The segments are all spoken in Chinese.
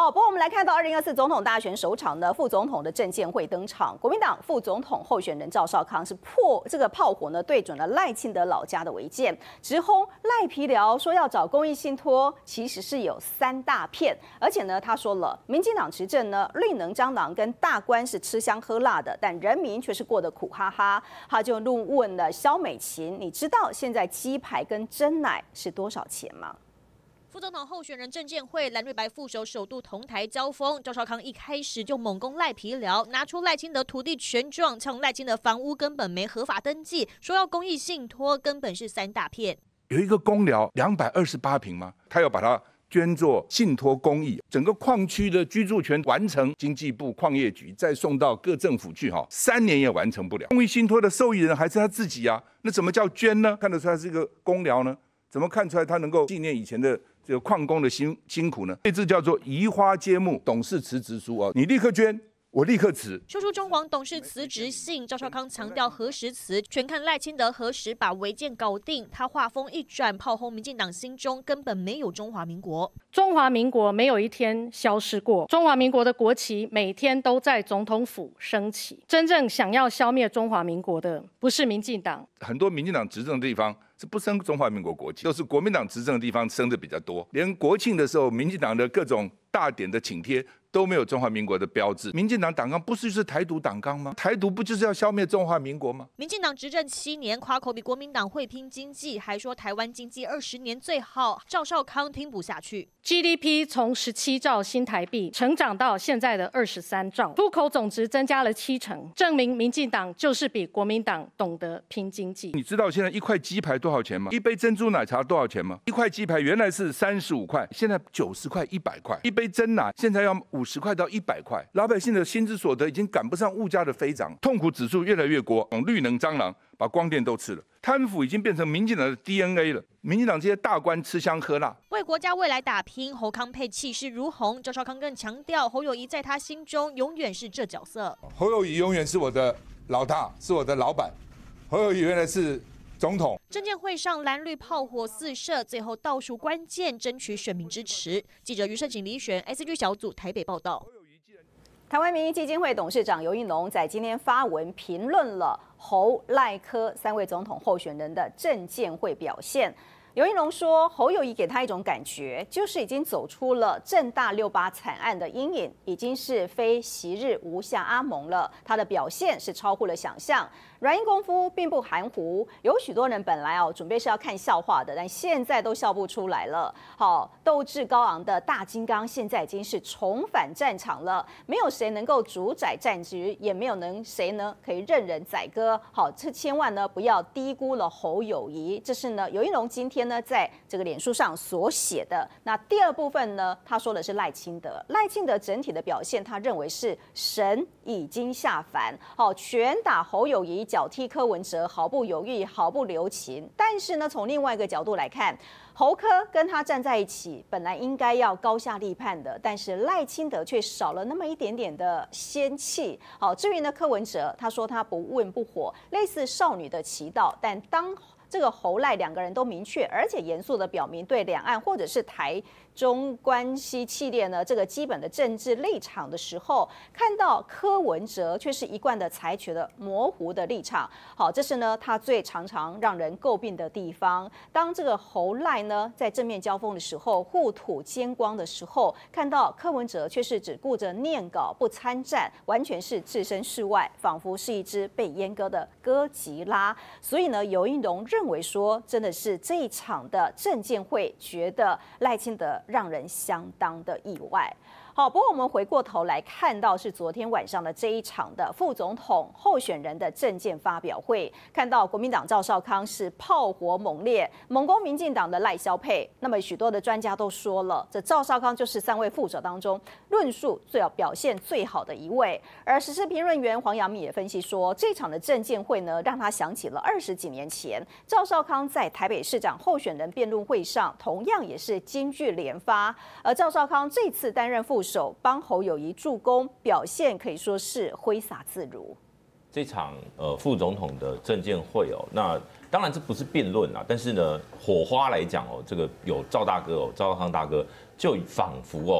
好，不过我们来看到2024总统大选首场呢，副总统的政见会登场。国民党副总统候选人赵少康是炮火呢对准了赖清德老家的违建，直轰赖皮寮说要找公益信托，其实是有3大骗。而且呢，他说了，民进党执政呢，绿能蟑螂跟大官是吃香喝辣的，但人民却是过得苦哈哈。他就问了萧美琴，你知道现在鸡排跟珍奶是多少钱吗？ 副总统候选人政见会，蓝绿白副手首度同台交锋。赵少康一开始就猛攻赖皮寮，拿出赖清德土地权状，呛赖清德房屋根本没合法登记，说要公益信托，根本是3大骗。 有一个公寮228平吗？他要把它捐作信托公益，整个矿区的居住权完成，经济部矿业局再送到各政府去，3年也完成不了。公益信托的受益人还是他自己啊，那怎么叫捐呢？看得出来是一个公寮呢？怎么看出来他能够纪念以前的这个矿工的辛苦呢？这叫做移花接木，董事辞职书你立刻捐，我立刻辞。 说出中黄董事辞职信，赵少康强调何时辞，全看赖清德何时把违建搞定。他话锋一转，炮轰民进党心中根本没有中华民国。 中华民国没有一天消失过，中华民国的国旗每天都在总统府升起。真正想要消灭中华民国的，不是民进党。 很多民进党执政的地方是不升中华民国国旗，都是国民党执政的地方升的比较多。连国庆的时候，民进党的各种大典的请帖都没有中华民国的标志。民进党党纲不是就是台独党纲吗？台独不就是要消灭中华民国吗？ 民进党执政7年，夸口比国民党会拼经济，还说台湾经济20年最好。赵少康听不下去。 GDP 从17兆新台币成长到现在的23兆，出口总值增加了70%，证明民进党就是比国民党懂得拼经济。 你知道现在1块鸡排多少钱吗？1杯珍珠奶茶多少钱吗？1块鸡排原来是35块，现在90块、100块。1杯珍奶现在要50块到100块，老百姓的薪资所得已经赶不上物价的飞涨，痛苦指数越来越高。绿能蟑螂把光电都吃了，贪腐已经变成民进党的 DNA 了。民进党这些大官吃香喝辣， 为国家未来打拼。侯康配气势如虹，赵少康更强调，侯友宜在他心中永远是这角色。 侯友宜永远是我的老大，是我的老板。侯友宜原来是总统。 政见会上蓝绿炮火四射，最后倒数关键，争取选民支持。记者于胜景、李选 SG 小组台北报道。 台湾民意基金会董事长尤应龙在今天发文评论了侯、赖、柯3位总统候选人的政见会表现。尤应龙说，侯友宜给他一种感觉，就是已经走出了政大68惨案的阴影，已经是非昔日无下阿蒙了。他的表现是超乎了想象。软硬功夫并不含糊，有许多人本来准备是要看笑话的，但现在都笑不出来了。斗志高昂的大金刚现在已经是重返战场了，没有谁能够主宰战局，也没有谁呢可以任人宰割。这千万呢不要低估了侯友宜，这是呢尤应龙今天呢在这个脸书上所写的。那第二部分呢，他说的是赖清德，赖清德整体的表现，他认为是神已经下凡，拳打侯友宜，脚踢柯文哲，毫不犹豫，毫不留情。但是呢，从另外一个角度来看，侯柯跟他站在一起，本来应该要高下立判的，但是赖清德却少了那么一点点的仙气。至于呢柯文哲，他说他不温不火，类似少女的祈祷，但当这个侯赖2个人都明确而且严肃的表明对两岸或者是台中关系系列呢这个基本的政治立场的时候，看到柯文哲却是一贯的采取了模糊的立场。这是呢他最常常让人诟病的地方。当这个侯赖呢在正面交锋的时候，互吐尖光的时候，看到柯文哲却是只顾着念稿不参战，完全是置身事外，仿佛是一只被阉割的哥吉拉。所以呢尤应龙认为说，真的是这一场的政见会，觉得赖清德让人相当的意外。不过我们回过头来看到是昨天晚上的这一场的副总统候选人的政见发表会，看到国民党赵少康是炮火猛烈，猛攻民进党的赖萧配。那么许多的专家都说了，这赵少康就是3位副手当中论述表现最好的一位。而时事评论员黄阳明也分析说，这场的政见会呢，让他想起了20几年前赵少康在台北市长候选人辩论会上，同样也是金句连发。而赵少康这次担任副手，帮侯友宜助攻，表现可以说是挥洒自如。 这场副总统的政见会那当然这不是辩论但是呢，火花来讲这个有赵大哥赵少康大哥，就仿佛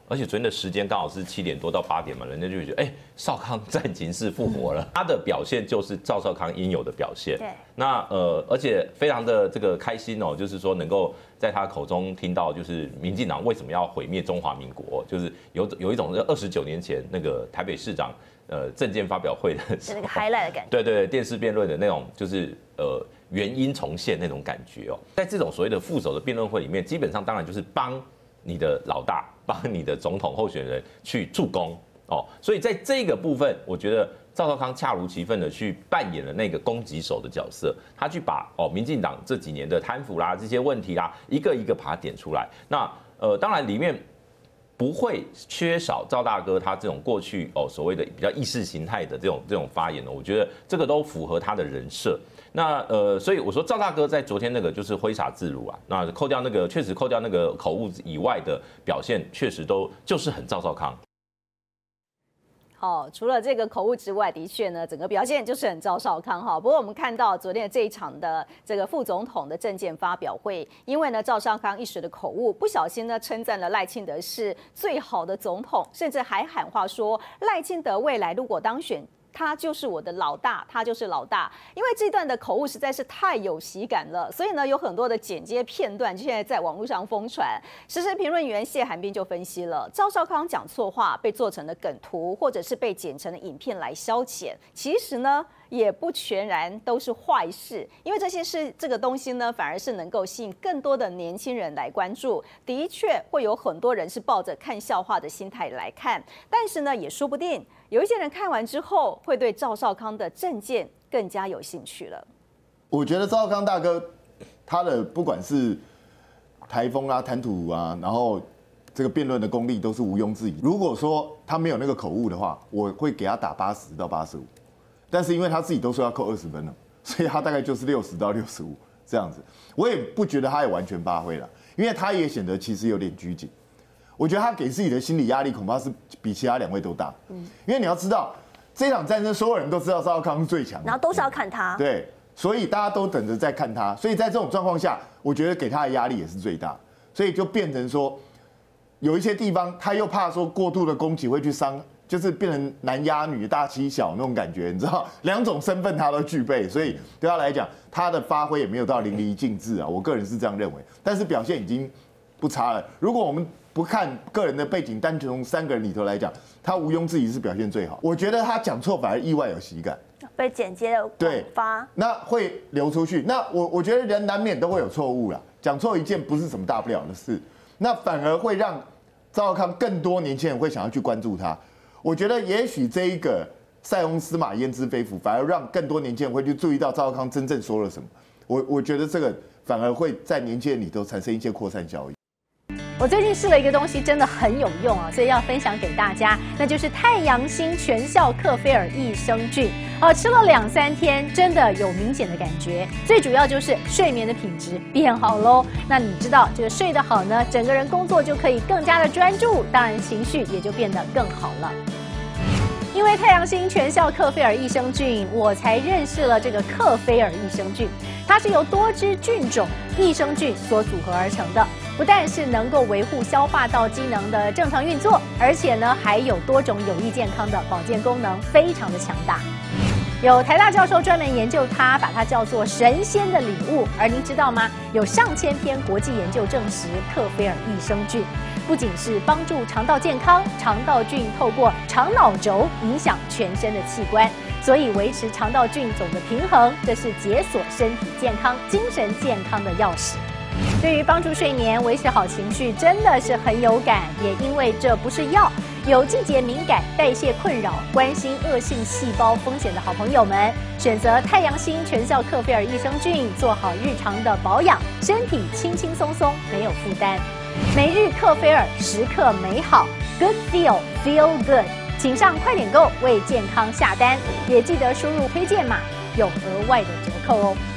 而且昨天的时间刚好是7点多到8点嘛，人家就觉得，少康战情室复活了，他的表现就是赵少康应有的表现。 对， 那而且非常的这个开心哦，就是说能够在他口中听到，就是民进党为什么要毁灭中华民国，就是有一种29年前那个台北市长政见发表会的时候， 那个 highlight 的感觉。 对，电视辩论的那种，就是原因重现那种感觉哦。在这种所谓的副手的辩论会里面，基本上当然就是帮你的老大，帮你的总统候选人去助攻哦。所以在这个部分，我觉得赵少康恰如其分的去扮演了那个攻击手的角色，他去把民进党这几年的贪腐啦这些问题啦，一个一个把它点出来。那当然里面不会缺少赵大哥他这种过去所谓的比较意识形态的这种发言，我觉得这个都符合他的人设。那所以我说赵大哥在昨天那个就是挥洒自如啊，那确实扣掉那个口误以外的表现，确实都就是很赵少康。 好，除了这个口误之外，的确呢，整个表现就是很赵少康哈。不过我们看到昨天的这一场的这个副总统的政见发表会，因为呢赵少康一时的口误，不小心呢称赞了赖清德是最好的总统，甚至还喊话说赖清德未来如果当选，他就是我的老大，他就是老大。因为这段的口误实在是太有喜感了，所以呢有很多的剪接片段现在在网络上疯传。时事评论员谢寒冰就分析了，赵少康讲错话被做成了梗图，或者是被剪成了影片来消遣，其实呢也不全然都是坏事，因为这个东西呢，反而是能够吸引更多的年轻人来关注。的确会有很多人是抱着看笑话的心态来看，但是呢，也说不定有一些人看完之后，会对赵少康的政见更加有兴趣了。 我觉得赵少康大哥他的不管是台风啊、谈吐啊，然后这个辩论的功力都是毋庸置疑。如果说他没有那个口误的话，我会给他打80到85。但是因为他自己都说要扣20分了，所以他大概就是60到65这样子。我也不觉得他也完全发挥了，因为他也显得其实有点拘谨。我觉得他给自己的心理压力恐怕是比其他2位都大。因为你要知道，这场战争所有人都知道赵少康是最强的， 然后都是要看他。 对，所以大家都等着在看他。所以在这种状况下，我觉得给他的压力也是最大。所以就变成说，有一些地方他又怕说过度的攻击会去伤。就是变成男压女大欺小那种感觉，你知道，2种身份他都具备，所以对他来讲，他的发挥也没有到淋漓尽致啊。我个人是这样认为，但是表现已经不差了。如果我们不看个人的背景，单从3个人里头来讲，他毋庸置疑是表现最好。我觉得他讲错反而意外有喜感， 被剪接的广发， 那会流出去。那我觉得人难免都会有错误啦，讲错一件不是什么大不了的事，那反而会让赵少康更多年轻人会想要去关注他。我觉得也许这一个塞翁失马焉知非福，反而让更多年轻人会去注意到赵少康真正说了什么。我觉得这个反而会在年轻人里头产生一些扩散效应。 我最近试了一个东西，真的很有用啊，所以要分享给大家，那就是太阳星全效克菲尔益生菌。吃了2、3天，真的有明显的感觉。最主要就是睡眠的品质变好喽。那你知道这个睡得好呢，整个人工作就可以更加的专注，当然情绪也就变得更好了。因为太阳星全效克菲尔益生菌，我才认识了这个克菲尔益生菌。它是由多支菌种益生菌所组合而成的，不但是能够维护消化道机能的正常运作，而且呢还有多种有益健康的保健功能，非常的强大。有台大教授专门研究它，把它叫做神仙的礼物。而您知道吗？有上千篇国际研究证实，克菲尔益生菌不仅是帮助肠道健康，肠道菌透过肠脑轴影响全身的器官，所以维持肠道菌种的平衡，这是解锁身体健康、精神健康的钥匙。对于帮助睡眠、维持好情绪，真的是很有感。也因为这不是药，有季节敏感、代谢困扰、关心恶性细胞风险的好朋友们，选择太阳星全效克菲尔益生菌，做好日常的保养，身体轻轻松松，没有负担。每日克菲尔，时刻美好 ，Good Feel Feel Good， 请上快点购为健康下单，也记得输入推荐码，有额外的折扣哦。